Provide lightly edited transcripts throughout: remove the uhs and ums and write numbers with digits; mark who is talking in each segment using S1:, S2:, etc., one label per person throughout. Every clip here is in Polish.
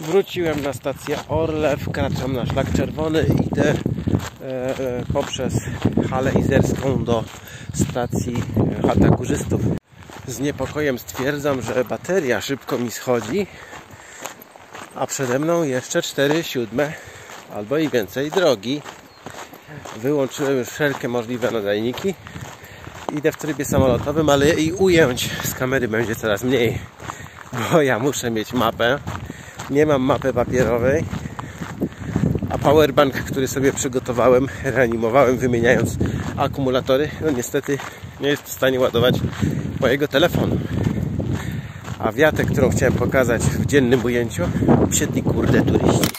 S1: Wróciłem na stację Orlew, wkraczam na szlak czerwony i idę poprzez halę izerską do stacji Chata Górzystów. Z niepokojem stwierdzam, że bateria szybko mi schodzi, a przede mną jeszcze 4/7 albo i więcej drogi. Wyłączyłem już wszelkie możliwe nadajniki. Idę w trybie samolotowym, ale i ujęć z kamery będzie coraz mniej, bo ja muszę mieć mapę. Nie mam mapy papierowej, a powerbank, który sobie przygotowałem, reanimowałem, wymieniając akumulatory, no niestety nie jest w stanie ładować mojego telefonu. A wiatę, którą chciałem pokazać w dziennym ujęciu, wsiedli kurde turyści.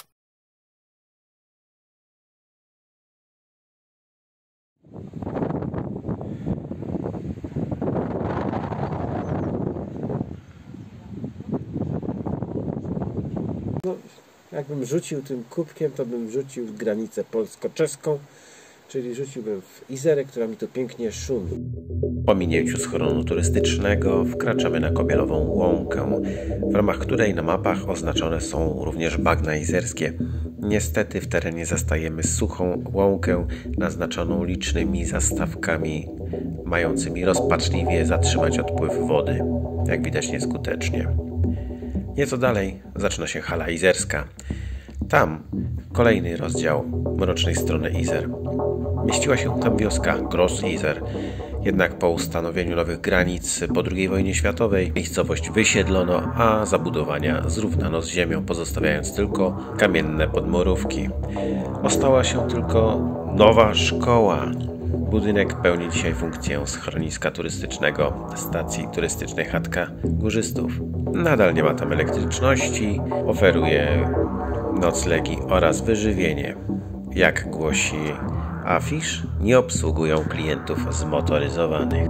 S1: No, jakbym rzucił tym kubkiem, to bym rzucił w granicę polsko-czeską, czyli rzuciłbym w Izerę, która mi tu pięknie szumi.
S2: Po minięciu schronu turystycznego wkraczamy na Kobielową Łąkę, w ramach której na mapach oznaczone są również bagna izerskie. Niestety w terenie zastajemy suchą łąkę naznaczoną licznymi zastawkami mającymi rozpaczliwie zatrzymać odpływ wody. Jak widać nieskutecznie. Nieco dalej zaczyna się hala izerska. Tam kolejny rozdział mrocznej strony Izer. Mieściła się tam wioska Gross Izer. Jednak po ustanowieniu nowych granic po II wojnie światowej miejscowość wysiedlono, a zabudowania zrównano z ziemią, pozostawiając tylko kamienne podmurówki. Ostała się tylko nowa szkoła. Budynek pełni dzisiaj funkcję schroniska turystycznego stacji turystycznej Chatka Górzystów. Nadal nie ma tam elektryczności, oferuje noclegi oraz wyżywienie. Jak głosi afisz, nie obsługują klientów zmotoryzowanych.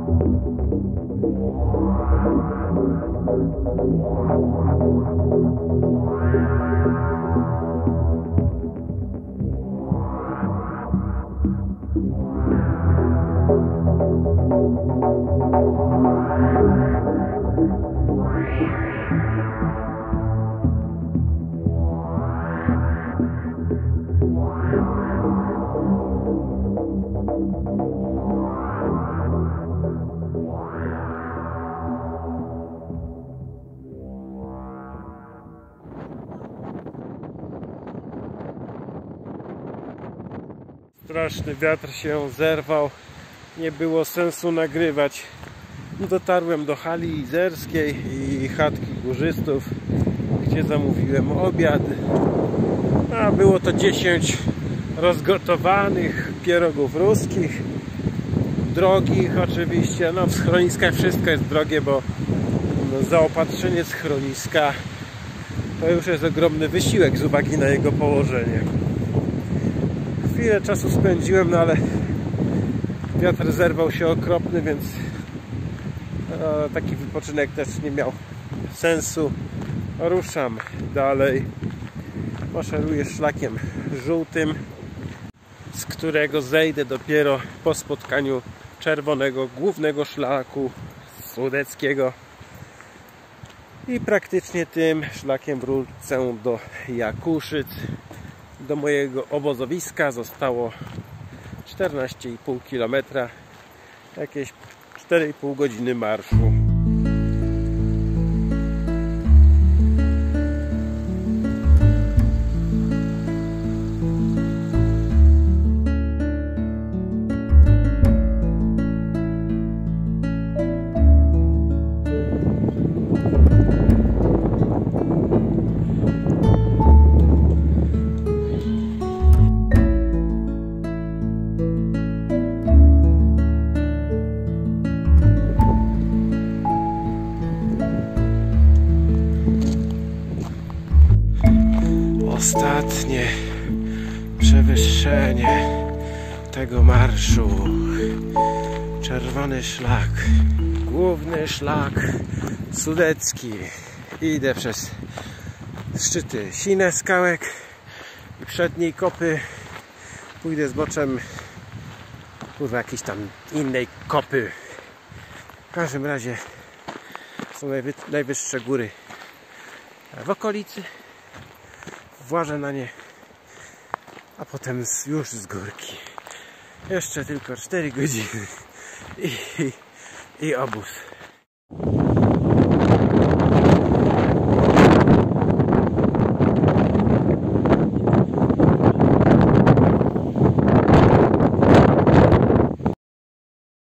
S1: Straszny wiatr się zerwał, nie było sensu nagrywać. Dotarłem do hali izerskiej i Chatki Górzystów, gdzie zamówiłem obiad. A było to 10 rozgotowanych pierogów ruskich, drogich oczywiście. No w schroniskach wszystko jest drogie, bo zaopatrzenie schroniska to już jest ogromny wysiłek z uwagi na jego położenie. Chwilę czasu spędziłem, no ale wiatr zerwał się okropny, więc taki wypoczynek też nie miał sensu. Ruszam dalej. Maszeruję szlakiem żółtym, z którego zejdę dopiero po spotkaniu czerwonego głównego szlaku sudeckiego i praktycznie tym szlakiem wrócę do Jakuszyc. Do mojego obozowiska zostało 14,5 km, jakieś 4,5 godziny marszu. Ostatnie przewyższenie tego marszu. Czerwony szlak, główny szlak sudecki. Idę przez szczyty Sine skałek i przedniej kopy. Pójdę zboczem jakiejś tam innej kopy. W każdym razie są najwyższe góry w okolicy. włażę na nie, a potem już z górki. Jeszcze tylko 4 godziny i obóz.